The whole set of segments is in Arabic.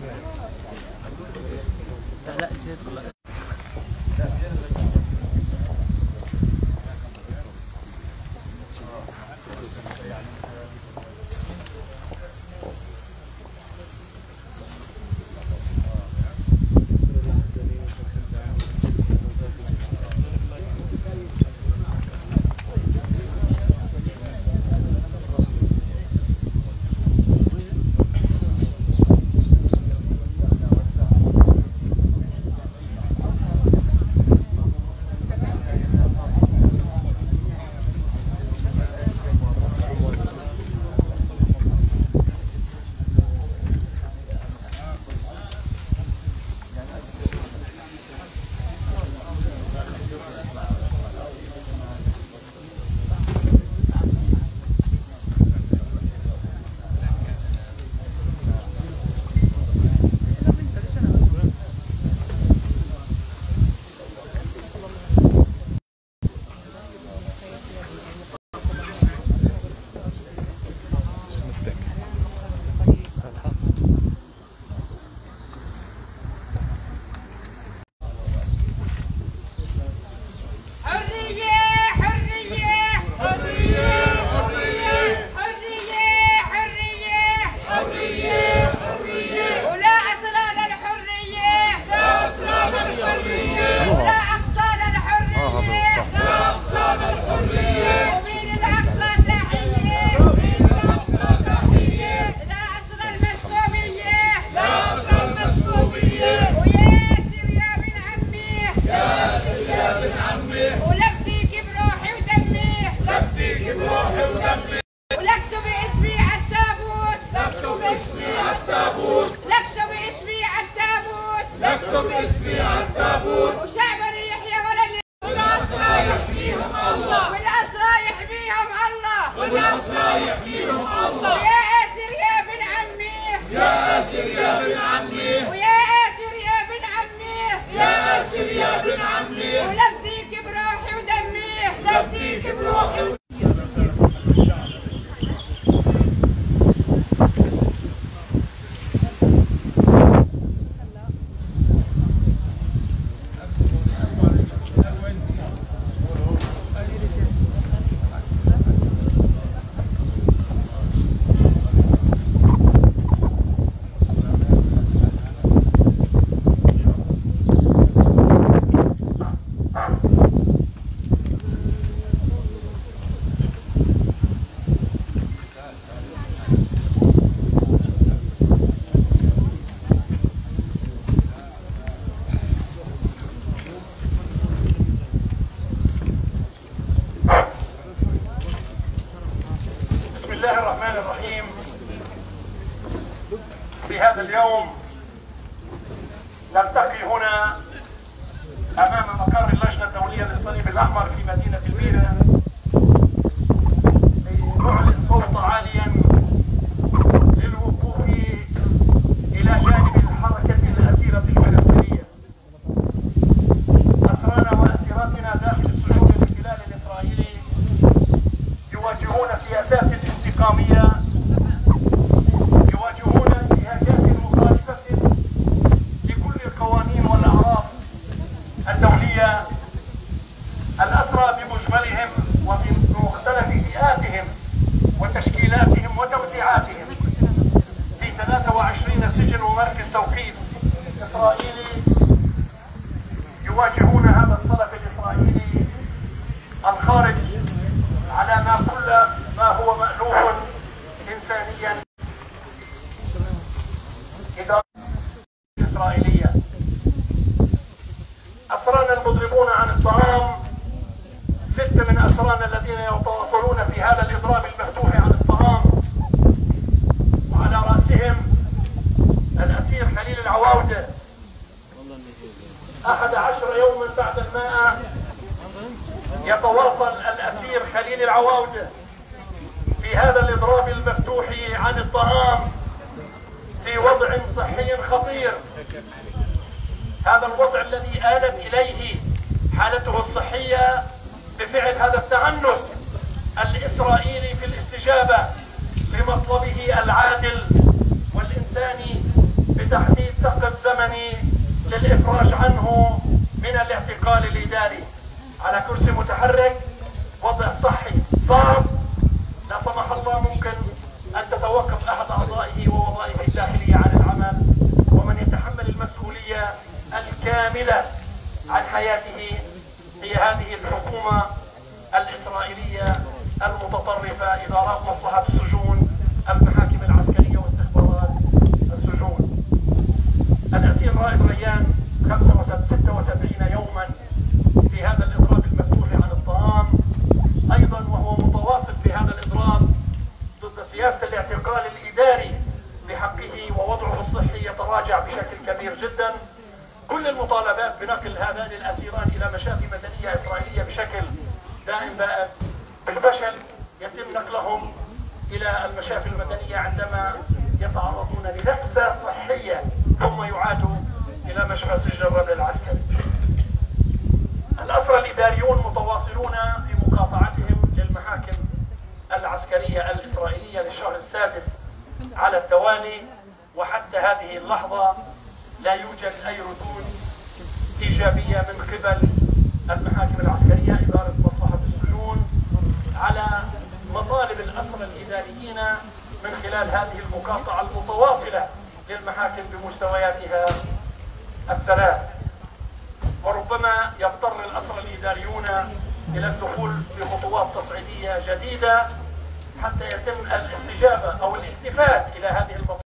في هذا اليوم نلتقي هنا أمام مقر اللجنة الدولية للصليب الأحمر في مدينة البيرة لنعلي الصوت عاليا للوقوف إلى جانب الحركة الأسيرة الفلسطينية. أسرانا وأسيراتنا داخل السجون الاحتلال الإسرائيلي يواجهون سياسات انتقامية، يواجهون انتهاكات مخالفة لكل القوانين والأعراف الدولية. الأسرى بمجملهم وبمختلف فئاتهم وتشكيلاتهم وتوزيعاتهم في 23 سجن ومركز توقيف إسرائيلي يواجهون هذا الصلف الإسرائيلي الخارج على كل ما هو مألوف إنسانيا إدارة إسرائيلية. أسرانا المضربون عن الطعام 6 من أسرانا الذين يتواصلون في هذا الإضراب المفتوح عن الطعام، وعلى رأسهم الأسير خليل العواودة. 11 يوما بعد الماء يتواصل الأسير خليل العواودة في هذا الإضراب المفتوح عن الطعام في وضع صحي خطير. هذا الوضع الذي آلت إليه حالته الصحية بفعل هذا التعنت الإسرائيلي في الاستجابة لمطلبه العادل والإنساني بتحميل عنه من الاعتقال الإداري على كرسي متحرك، وضع صحي صعب، لا سمح الله ممكن أن تتوقف أحد أعضائه ووظائفه الداخلية عن العمل، ومن يتحمل المسؤولية الكاملة عن حياته هي هذه الحكومة الإسرائيلية المتطرفة، إدارات مصلحة السجون، المحاكم العسكرية واستخبارات السجون. الأسير رائد ريان 76 يوما في هذا الإضراب المفتوح عن الطعام، أيضا وهو متواصل في هذا الإضراب ضد سياسة الاعتقال الإداري بحقه، ووضعه الصحي يتراجع بشكل كبير جدا. كل المطالبات بنقل هذان الأسيران إلى مشافي مدنية إسرائيلية بشكل دائم بائد بالفشل، يتم نقلهم إلى المشافي المدنية عندما يتعرضون لنكسة صحية ثم يعادوا إلى مشفى سجن الربع العسكري. الأسرى الإداريون متواصلون في مقاطعتهم للمحاكم العسكرية الإسرائيلية للشهر السادس على التوالي، وحتى هذه اللحظة لا يوجد أي ردود إيجابية من قبل المحاكم العسكرية إدارة مصلحة السجون على مطالب الأسرى الإداريين من خلال هذه المقاطعة المتواصلة للمحاكم بمستوياتها الثلاث. وربما يضطر الأسرى الإداريون إلى الدخول بخطوات تصعيدية جديدة حتى يتم الاستجابة أو الالتفات إلى هذه المطالب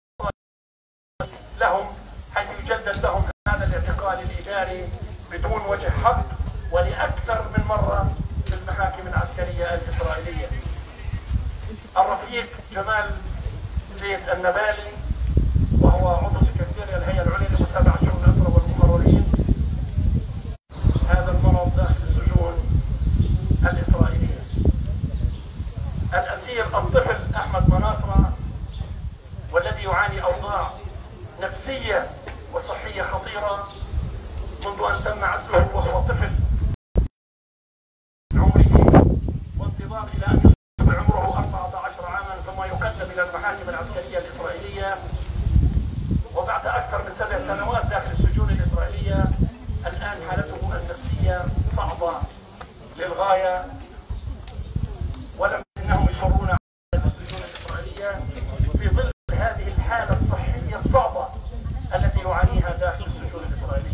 لهم، حيث يجدد لهم هذا الاعتقال الإداري بدون وجه حق ولأكثر من مرة في المحاكم العسكرية الإسرائيلية. الرفيق جمال زيد النبالي، وهو عضو سكرتيريا الهيئة العليا لمتابعة شؤون الأسرى والمحررين، هذا المرض داخل السجون الإسرائيلية. الأسير الطفل أحمد مناصرة، والذي يعاني أوضاع نفسية وصحية خطيرة منذ أن تم عزله وهو طفل عمره، وانتظار إلى أن يصبح عمره 14 عاما ثم يقدم إلى المحاكم العسكرية الإسرائيلية. وبعد أكثر من 7 سنوات داخل السجون الإسرائيلية الآن حالته النفسية صعبة للغاية، ولم إنهم يصرون على السجون الإسرائيلية في ظل هذه الحالة الصحية الصعبة التي يعانيها داخل السجون الإسرائيلية.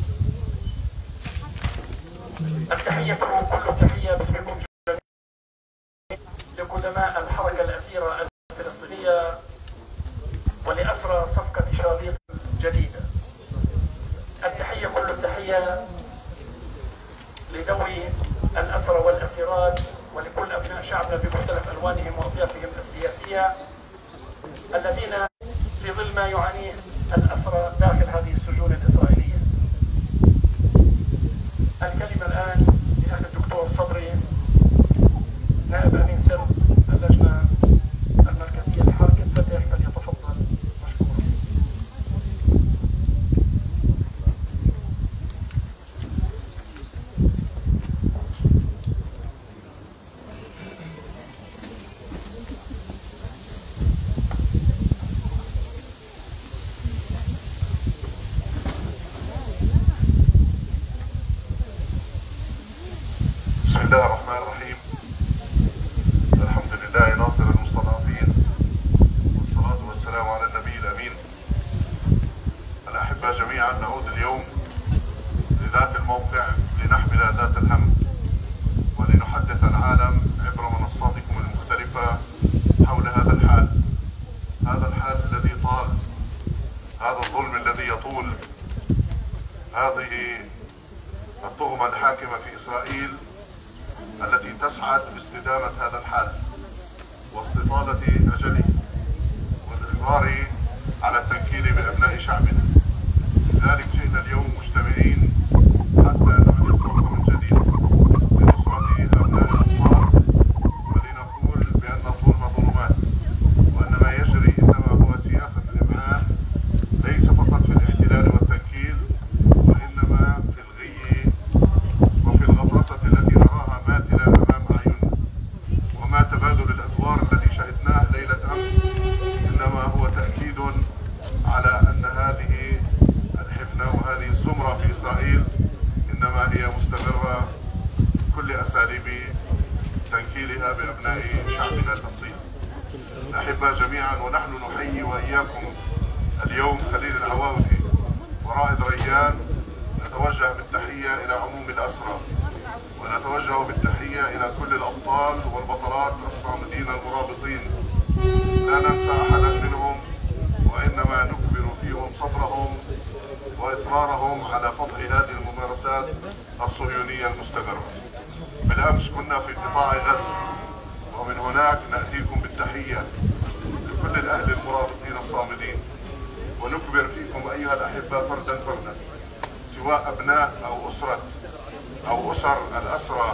التحية كل التحية باسمكم جميعا لقدماء الحركة الأسيرة الفلسطينية ولأسرى صفقة شاليط جديدة. التحية كل التحية لذوي الأسرى والأسيرات ولكل أبناء شعبنا بمختلف ألوانهم وأطيافهم السياسية الذين في ظل ما يعانيه الأسرى داخل هذه السجون الإسرائيلية. الكلمة الآن لأخي الدكتور صبري، نائب أمين سر اللجنة المركزية لحركة فتح، فليتفضل مشكورا. بسم الله الرحمن الرحيم. الحمد لله ناصر المستضعفين، والصلاة والسلام على النبي الأمين. الأحبة جميعا، نعود اليوم لذات الموقع لنحمل ذات الهم ولنحدث العالم عبر منصاتكم المختلفة حول هذا الحال، هذا الحال الذي طال، هذا الظلم الذي يطول، هذه التهمة الحاكمة في إسرائيل التي تسعد باستدامة هذا الحال واستطالة أجله والإصرار على التنكيل بأبناء شعبنا. لذلك جئنا اليوم مجتمعين حتى نعلن صوت من جديد لنصرة أبناء الأنصار، ولنقول بأن الظلم ظلمات، وأن ما يجري إنما هو سياسة الإمهال، ليس فقط في الاحتلال والتنكيل، وإنما في الغي وفي الغطرسة التي نراها ماثلة أمام أعيننا. وما تبادل الأدوار الذي شهدناه ليلة أمس إنما هو تأكيد على أن هذه الحفنة الأحباء جميعا، ونحن نحيي وإياكم اليوم خليل العواودي ورائد ريان. نتوجه بالتحية إلى عموم الأسرى، ونتوجه بالتحية إلى كل الأبطال والبطلات الصامدين المرابطين. لا ننسى أحدا منهم، وإنما نكبر فيهم صبرهم وإصرارهم على فتح هذه الممارسات الصهيونية المستمرة. بالأمس كنا في قطاع غزة، ومن هناك نأتيكم بالتحية لكل الأهل المرابطين الصامدين، ونكبر فيكم أيها الأحباء فردا فردا، سواء أبناء أو أسر الأسرى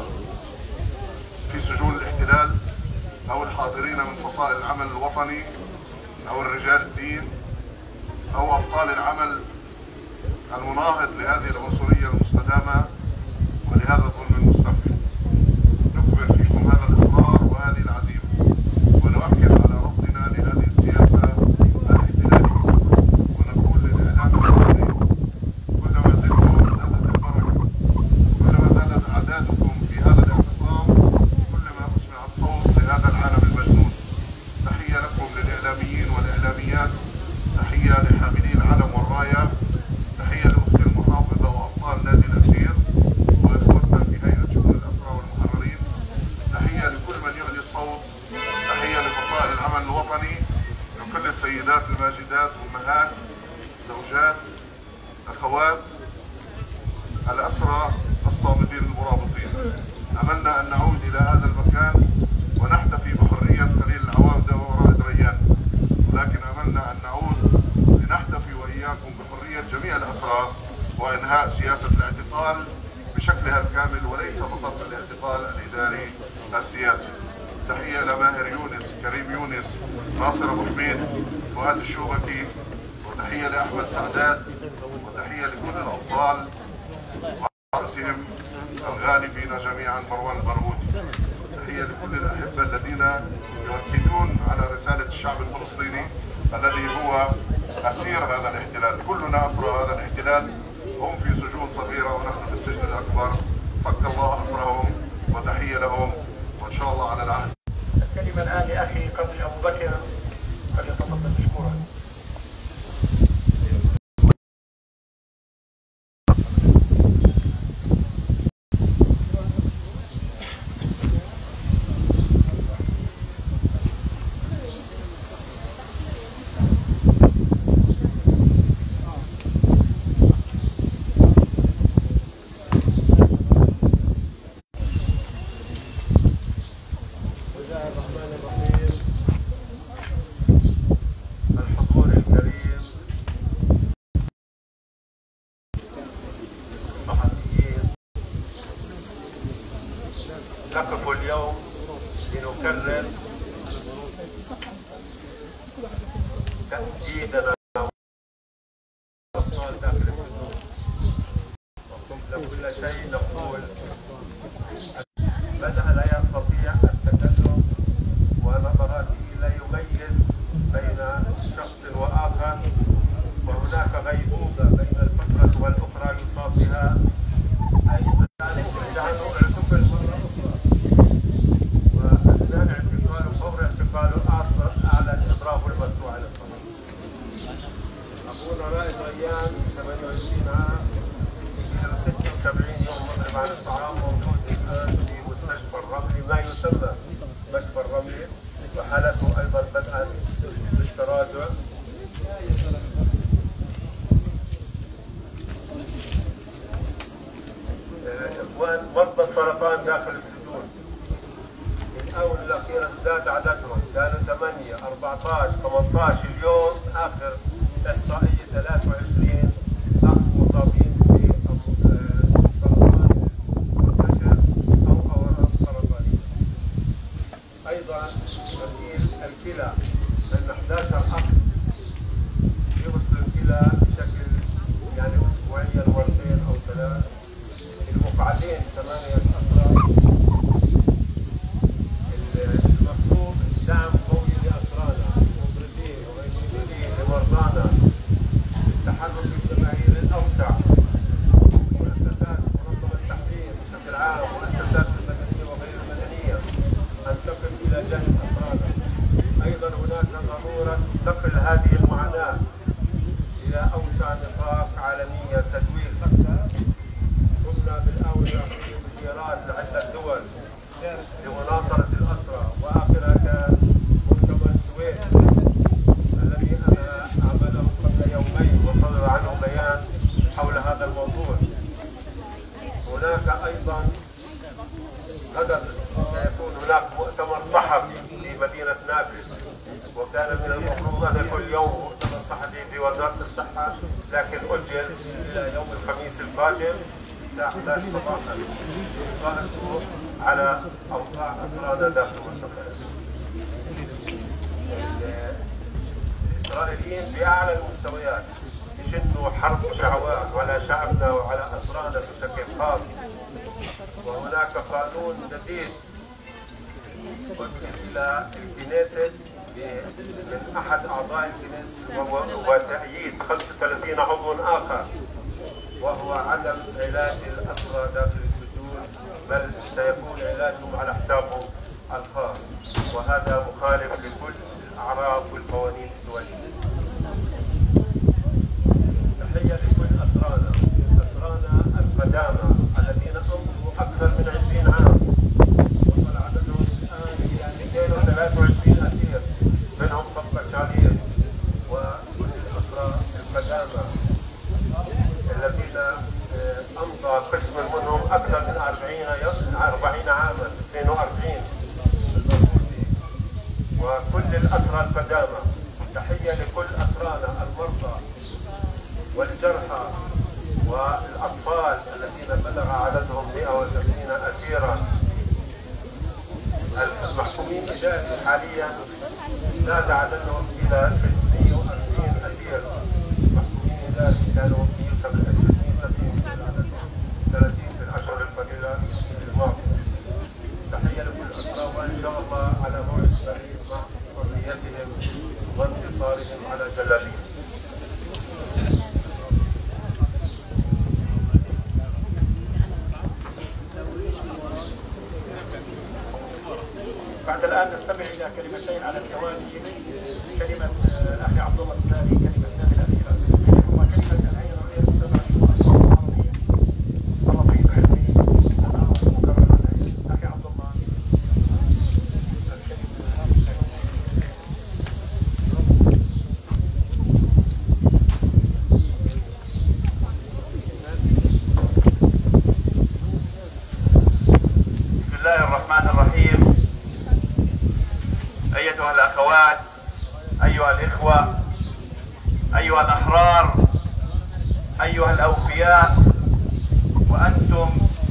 في سجون الاحتلال، أو الحاضرين من فصائل العمل الوطني، أو الرجال الدين، أو أبطال العمل المناهض لهذه العنصرية المستدامة ولهذا الظلم المستمر. نكبر فيكم هذا الإصرار وهذه العزيمة، ونؤكد على رفضنا لهذه السياسة الاحتلالية، ونقول للإعلام الوطني كلما زدتم زادت البركة، كلما زادت أعدادكم في هذا الاعتصام كلما أسمع الصوت لهذا العالم المجنون. تحية لكم للإعلاميين والإعلاميات، تحية لحاملي العلم والراية، تحية لأختي المحافظة وأبطال نادي الأسير وإخوتنا في هيئة شؤون الأسرى والمحررين، تحية لكل من يعلي الصوت، تحية لفصائل العمل الوطني، لكل السيدات الماجدات، أمهات، زوجات، أخوات الأسرى الصامدين المرابطين. أملنا أن نعود إلى هذا المكان ونحتفي بحرية خليل العواودة ورائد ريان، ولكن أملنا أن نعود لنحتفي وإياكم بحرية جميع الأسرى وإنهاء سياسة الاعتقال بشكلها الكامل، وليس فقط الاعتقال الإداري السياسي. تحية إلى ماهر يونس، كريم يونس، ناصر أبو حميد، فؤاد الشوبكي، وتحية لأحمد سعداد، وتحية لكل الأبطال ورأسهم الغالبين جميعا مروان البرغوثي. تحية لكل الأحبة الذين يؤكدون على رسالة الشعب الفلسطيني الذي هو أسير هذا الاحتلال. كلنا أسرى هذا الاحتلال، هم في سجون صغيرة ونحن في السجن الأكبر. فك الله أسرهم، وتحية لهم، وإن شاء الله على العهد. الكلمة الآن لأخي قاضي أبو بكر، فليتفضل مشكورا. نقف اليوم لنكرر تأكيدنا أبطال داخل السجون، وقبل كل شيء نقول بدأ لا يستطيع التكلم ونظراته لا يميز بين شخص وآخر، وهناك غيبوبة بين الفترة والأخرى يصاب بها. أي ذلك لأنه اعتقل مرة أخرى، وأثناء اعتقاله فور اعتقاله أعلن إضرابه المشروع على الطريق. أبونا رائد ريان 28 عام، 76 يوم مضرب عن الطعام، موجود الآن في مستشفى الرملي، ما يسمى مستشفى الرملي، وحالته أيضا بدأت بالتراجع. مرضى السرطان داخل السجون في الآونة الأخيرة ازداد عددهم، كانوا 8 14 18 اليوم آخر إحصائية 23 أخ مصابين بسرطان منتشر أو أورام سرطانية. أيضا غسيل الكلى، لأن 11 أخ يغسلوا الكلى بشكل يعني أسبوعيا مرتين أو 3. المقعدين 8 أسرى. المطلوب دعم قوي لأسرانا، مضربين ومجهولين لمرضانا، التحرك الجماهيري الأوسع، مؤسسات منظمة التحرير بشكل عام، مؤسسات المدنية وغير المدنية، أن تقف إلى جانب أسرانا. أيضا هناك الصحة، لكن أجل إلى يوم الخميس القادم الساعة 11 صباحا لإلقاء على أوضاع أسرانا داخل المنطقة. الإسرائيليين بأعلى المستويات يشنوا حرب شهوات على شعبنا وعلى أسرانا بشكل خاص، وهناك قانون جديد وكل إلى الكنيسة من أحد أعضاء الكنيسة وتأييد 35 عضو آخر، وهو عدم علاج الأسرى داخل السجون، بل سيكون علاجهم على حسابهم الخاص، وهذا مخالف لكل الأعراف والقوانين الدولية. تحية لكل أسرانا القدامى الذين أمضوا أكثر من 20 عام، وصل عددهم الآن إلى 223 أسير، منهم 5 بشالير، وكل الأسرى القدامى الذين أمضى قسم منهم أكثر من 40 عاما 42 وكل الأسرى القدامى. تحية لكل أسرانا المرضى والجرحى والأطفال الذين بلغ عددهم 180 أسيرا. المحكومين إداري حاليا زاد عددهم إلى 640 أسير. المحكومين إداري كانوا 30 في الأشهر القليلة الماضية. تحية لكل الأسرى، وإن شاء الله على موعد قريب مع حريتهم وانتصارهم على جلالهم. بعد الآن نستمع إلى كلمتين على التوالي. كلمة أخي عبد الله الثاني، كلمة نائب الأسير الفلسطيني، وكلمة العين الرئيس السبعي العربية الرفيق علمي مكرما. أخي عبد الله. بسم الله الرحمن الرحيم. أيتها الأخوات، أيها الإخوة، أيها الأحرار، أيها الأوفياء، وأنتم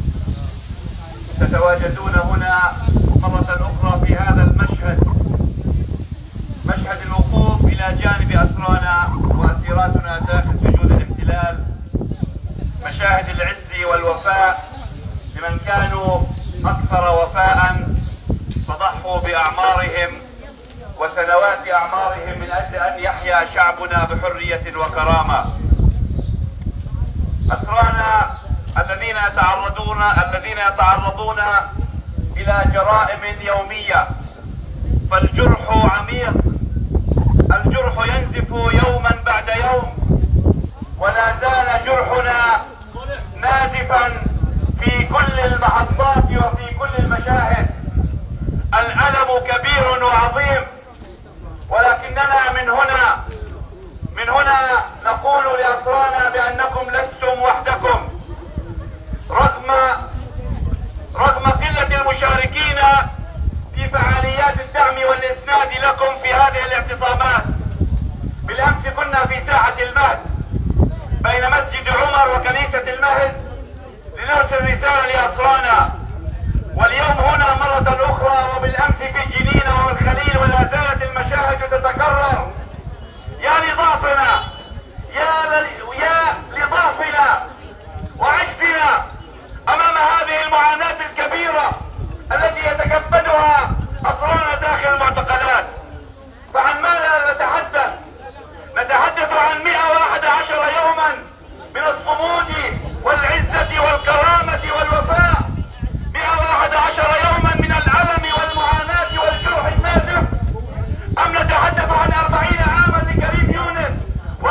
تتواجدون هنا مرة أخرى في هذا المشهد، مشهد الوقوف إلى جانب أسرانا وأسيراتنا داخل سجون الاحتلال، مشاهد العز والوفاء لمن كانوا أكثر وفاء فضحوا بأعمارهم وسنوات أعمارهم من أجل أن يحيا شعبنا بحرية وكرامة. أسرانا الذين يتعرضون إلى جرائم يومية، فالجرح عميق، الجرح ينزف يوما بعد يوم، ولا زال جرحنا نازفا في كل المحطات وفي كل المشاهد. الألم كبير وعظيم، ولكننا من هنا نقول لأسرانا بأنكم لستم وحدكم، رغم قلة المشاركين في فعاليات الدعم والإسناد لكم في هذه الاعتصامات. بالأمس كنا في ساحة المهد بين مسجد عمر وكنيسة المهد لنرسل رسالة لأسرانا، واليوم هنا مرة أخرى، وبالأمس في جنين والخليل، ولا زالت المشاهد تتكرر. يا لضعفنا، يا لضعفنا وعجزنا أمام هذه المعاناة الكبيرة التي يتكبدها أسرانا داخل المعتقلات. فعن ماذا نتحدث؟ نتحدث عن 111 يوما من الصمود والعزة والكرامة والوفاء، 111 يوما من الألم والمعاناة والجرح النازف، أم نتحدث عن 40 عاما لكريم يونس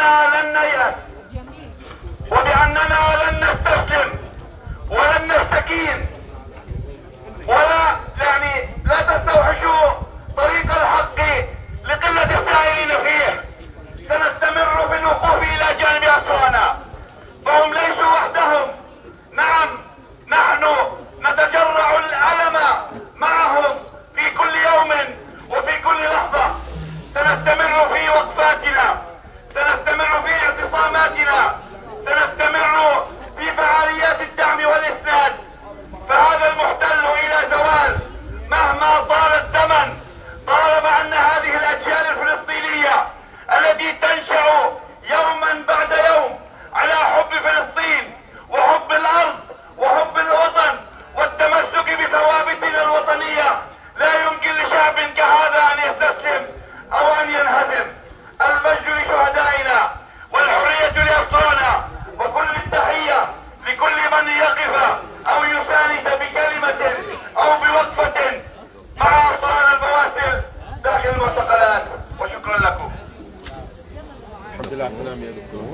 بأننا لن نيأس وبأننا لن نستسلم ولن نستكين ولا لا تستوحشوا طريق الحق لقلة السائلين فيه. سنستمر في الوقوف إلى جانب أسرانا، فهم ليسوا وحدهم. نعم، نحن نتجرع الألم معهم في كل يوم وفي كل لحظة. سنستمر في وقفاتنا، سنستمر في اعتصاماتنا، سنستمر في فعاليات الدعم والإسناد. فهذا المحتل إلى زوال مهما طال الزمن، طالما أن هذه الأجيال الفلسطينية التي تنشأ يوما بعد يوم على حب فلسطين وحب الأرض وحب الوطن والتمسك بثوابتنا الوطنية، لا يمكن لشعب كهذا أن يستسلم أو أن ينهزم. المجد لشهدائنا والحرية لأسرانا، وكل التحية لكل من يقف أو يساند بكلمة أو بوقفة مع أسرار البواسل داخل المعتقلات. وشكرا لكم. الحمد لله على السلامة يا دكتور.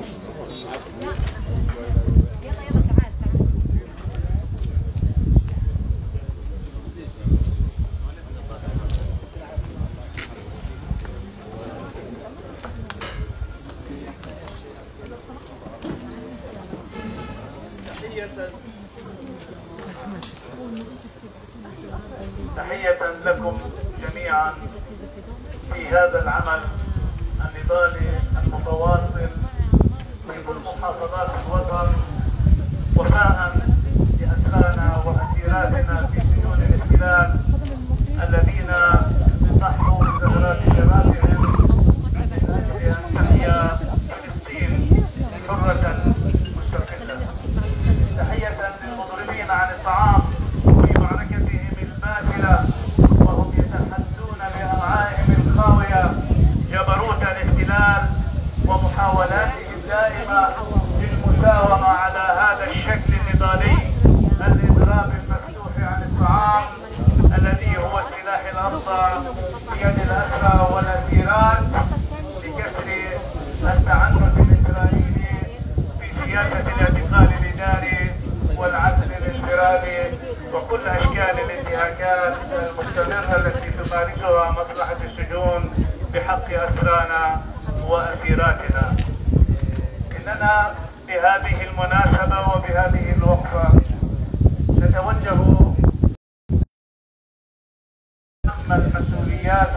تحية لكم جميعا في هذا العمل النضالي المتواصل في كل محافظات الوطن، وفاء لأسرانا وأسيراتنا في سجون الاحتلال الذين ضحوا بسكرات شبابهم من أجل أن تحيا فلسطين حرة مستقلة. تحية للمضربين عن الطعام في معركتهم الباسلة وهم يتحدون بأمعائهم الخاوية جبروت الاحتلال ومحاولاتهم الدائمة للمساومة على هذا الشكل النضالي، الإضراب المفتوح عن الطعام الذي هو السلاح الأرضى بيد الأسرى والأسيرات، لكسر التعنت الإسرائيلي في سياسة الاعتقال الإداري والعزل الانفرادي وكل أشكال الانتهاكات المستمرة التي تمارسها مصلحة السجون بحق أسرانا وأسيراتنا. إننا بهذه المناسبة وبهذه الوقفة نتوجه أهم المسؤوليات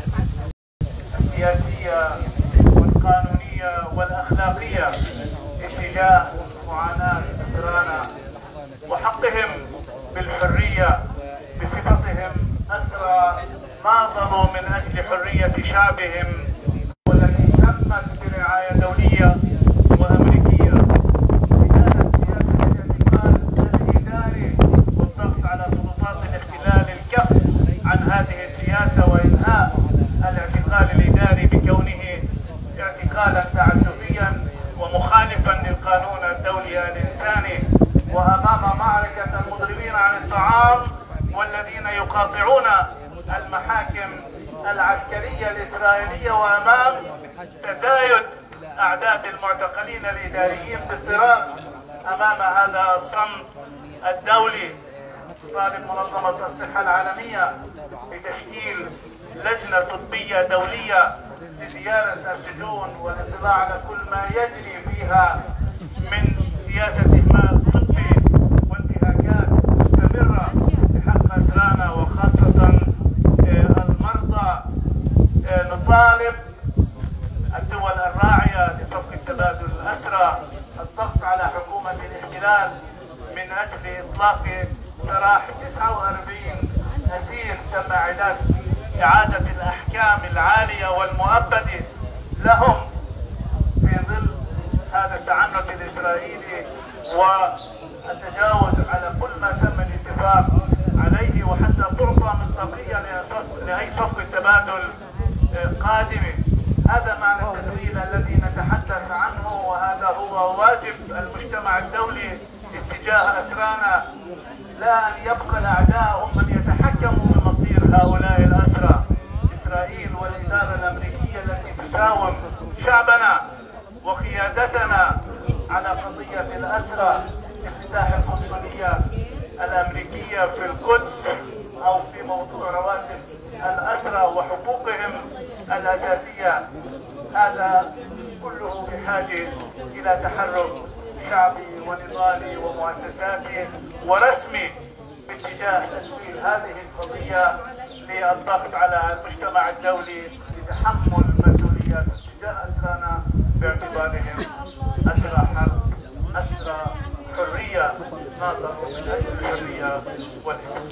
السياسية والقانونية والأخلاقية اتجاه معاناة أسرانا وحقهم بالحرية بصفتهم أسرى ناضلوا من أجل حرية شعبهم، والتي تمت برعاية دولية وأمريكية. كانت سياسة الاعتقال الإداري والضغط على سلطات الاحتلال الكف عن هذه السياسة وإنهاء الاعتقال الإداري بكونه اعتقالا تعسفيا ومخالفا للقانون الدولي الإنساني. وأمام معركة المضربين عن الطعام والذين يقاطعون المحاكم العسكرية الإسرائيلية، وأمام تزايد أعداد المعتقلين الإداريين باضطراب أمام هذا الصمت الدولي، طالب منظمة الصحة العالمية بتشكيل لجنة طبية دولية لزيارة السجون والاطلاع على كل ما يجري فيها من سياسة إهمال طبي وانتهاكات مستمرة بحق أسرانا وخاصة المرضى. نطالب الدول الراعية لصفق التبادل الأسرى الضغط على حكومة الاحتلال من أجل إطلاق سراح 49 أسير تم إعادة الأحكام العالية والمؤبدة لهم في ظل هذا التعنت الإسرائيلي والتجاوز على كل ما تم الاتفاق عليه، وحتى تعطى مصداقية لأي صفقة تبادل قادمة. هذا معنى التدليل الذي نتحدث عنه، وهذا هو واجب المجتمع الدولي اتجاه أسرانا، لا أن يبقى الأعداء هم من يتحكموا بمصير هؤلاء الأسرى. إسرائيل والإدارة الأمريكية التي تساوم شعبنا مساندتنا على قضية الأسرى، افتتاح القنصلية الأمريكية في القدس، أو في موضوع رواتب الأسرى وحقوقهم الأساسية. هذا كله بحاجة إلى تحرك شعبي ونضالي ومؤسساتي ورسمي باتجاه تسويل هذه القضية للضغط على المجتمع الدولي لتحمل مسؤوليات تجاه أسرانا باعتبارهم أسرى حرب، أسرى حرية، ناظروا من أجل الحرية والحرية.